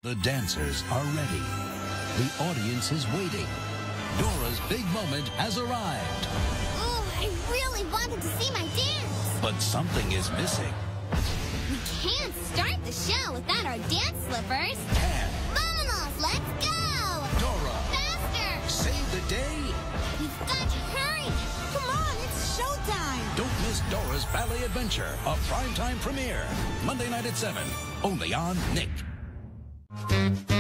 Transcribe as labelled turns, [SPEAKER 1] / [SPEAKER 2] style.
[SPEAKER 1] The dancers are ready. The audience is waiting. Dora's big moment has arrived.
[SPEAKER 2] Oh, I really wanted to see my dance.
[SPEAKER 1] But something is missing.
[SPEAKER 2] We can't start the show without our dance slippers. Vámonos, let's go!
[SPEAKER 1] Dora!
[SPEAKER 2] Faster!
[SPEAKER 1] Save the day!
[SPEAKER 2] We've got to hurry!
[SPEAKER 3] Come on, it's showtime!
[SPEAKER 1] Don't miss Dora's Ballet Adventure, a primetime premiere. Monday night at 7, only on Nick.